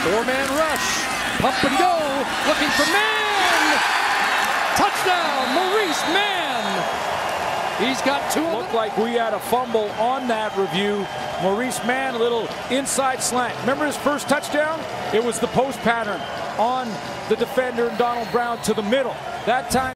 Four-man rush. Pump and go. Looking for Mann. Touchdown, Maurice Mann. He's got two. Looked like we had a fumble on that review. Maurice Mann, a little inside slant. Remember his first touchdown? It was the post pattern on the defender and Donald Brown to the middle. That time.